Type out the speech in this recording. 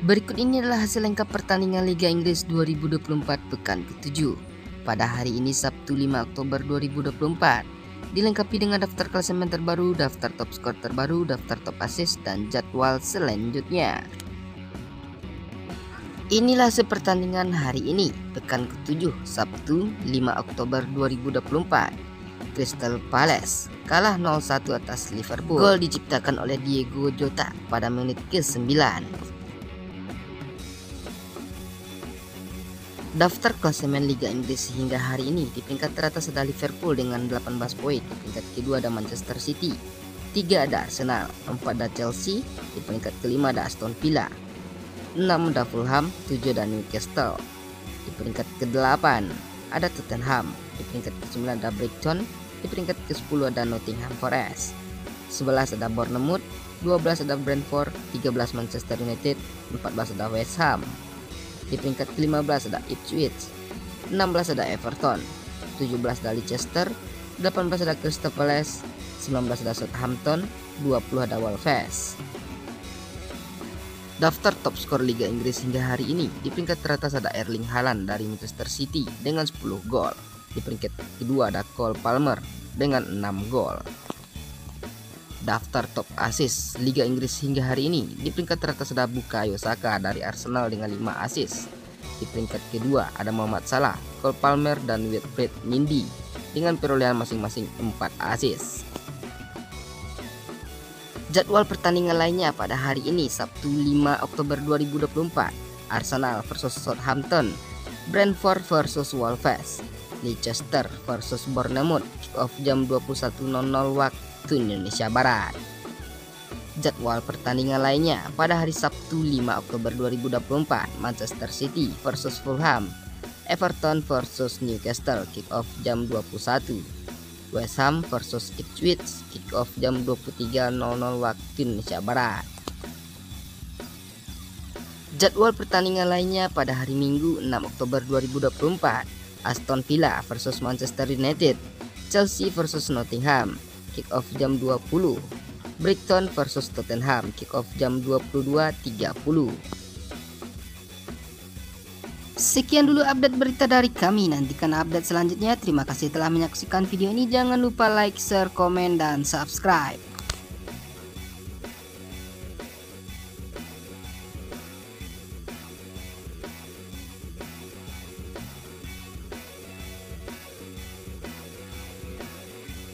Berikut ini adalah hasil lengkap pertandingan Liga Inggris 2024 pekan ke-7 pada hari ini Sabtu 5 Oktober 2024. Dilengkapi dengan daftar klasemen terbaru, daftar top skor terbaru, daftar top assist, dan jadwal selanjutnya. Inilah hasil pertandingan hari ini pekan ke-7 Sabtu 5 Oktober 2024. Crystal Palace kalah 0-1 atas Liverpool. Gol diciptakan oleh Diego Jota pada menit ke-9. Daftar klasemen Liga Inggris hingga hari ini, di peringkat teratas ada Liverpool dengan 18 poin, di peringkat kedua ada Manchester City, 3 ada Arsenal, 4 ada Chelsea, di peringkat kelima ada Aston Villa, 6 ada Fulham, 7 ada Newcastle, di peringkat ke-8 ada Tottenham, di peringkat ke-9 ada Brighton, di peringkat ke-10 ada Nottingham Forest, 11 ada Bournemouth, 12 ada Brentford, 13 Manchester United, 14 ada West Ham. Di peringkat ke-15 ada Ipswich, 16 ada Everton, 17 ada Leicester, 18 ada Crystal Palace, 19 ada Southampton, 20 ada Wolves. Daftar top skor Liga Inggris hingga hari ini, di peringkat teratas ada Erling Haaland dari Manchester City dengan 10 gol. Di peringkat kedua ada Cole Palmer dengan 6 gol. Daftar top assist Liga Inggris hingga hari ini, di peringkat teratas ada Bukayo Saka dari Arsenal dengan 5 assist. Di peringkat kedua ada Mohamed Salah, Cole Palmer, dan Wilfried Ndidi dengan perolehan masing-masing 4 assist. Jadwal pertandingan lainnya pada hari ini Sabtu 5 Oktober 2024. Arsenal versus Southampton, Brentford versus Wolves, Leicester versus Bournemouth, kick off jam 21.00 waktu Indonesia Barat. Jadwal pertandingan lainnya pada hari Sabtu 5 Oktober 2024, Manchester City versus Fulham, Everton versus Newcastle, kick off jam 21. West Ham versus Ipswich, kick off jam 23.00 waktu Indonesia Barat. Jadwal pertandingan lainnya pada hari Minggu 6 Oktober 2024, Aston Villa versus Manchester United, Chelsea versus Nottingham, kick off jam 20. Brighton versus Tottenham, kick off jam 22.30. Sekian dulu update berita dari kami. Nantikan update selanjutnya. Terima kasih telah menyaksikan video ini. Jangan lupa like, share, komen, dan subscribe.